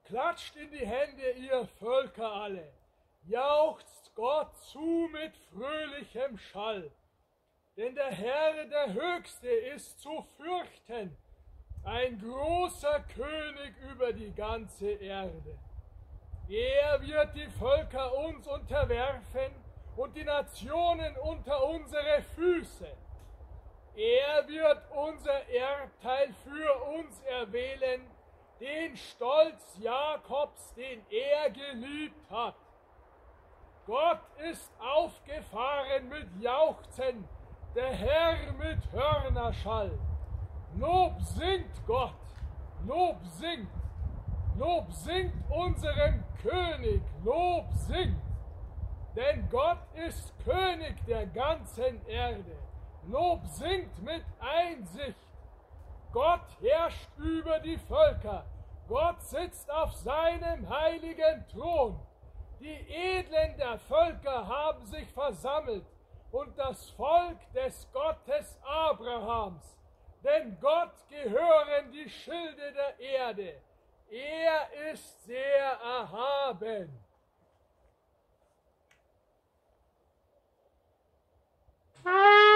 Klatscht in die Hände, ihr Völker alle, jauchzt Gott zu mit fröhlichem Schall. Denn der Herr, der Höchste, ist zu fürchten, ein großer König über die ganze Erde. Er wird die Völker uns unterwerfen und die Nationen unter unsere Füße. Er wird unser Erbteil für uns erwählen, den Stolz Jakobs, den er geliebt hat. Gott ist aufgefahren mit Jauchzen, der Herr mit Hörnerschall. Lob singt Gott, Lob singt unserem König, Lob singt. Denn Gott ist König der ganzen Erde. Lob singt mit Einsicht. Gott herrscht über die Völker. Gott sitzt auf seinem heiligen Thron. Die Edlen der Völker haben sich versammelt und das Volk des Gottes Abrahams. Denn Gott gehören die Schilde der Erde. Er ist sehr erhaben. Ah!